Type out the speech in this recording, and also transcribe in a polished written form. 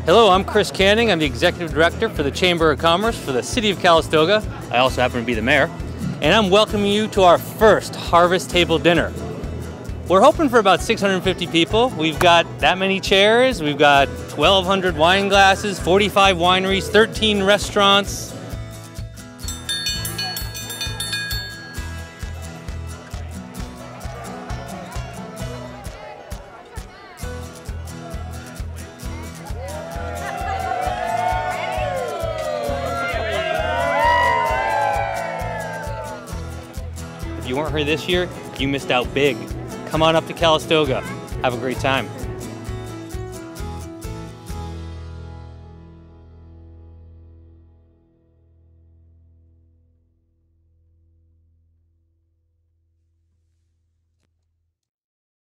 Hello, I'm Chris Canning. I'm the Executive Director for the Chamber of Commerce for the City of Calistoga. I also happen to be the mayor. And I'm welcoming you to our first Harvest Table Dinner. We're hoping for about 650 people. We've got that many chairs. We've got 1,200 wine glasses, 45 wineries, 13 restaurants. If you weren't here this year, you missed out big. Come on up to Calistoga. Have a great time.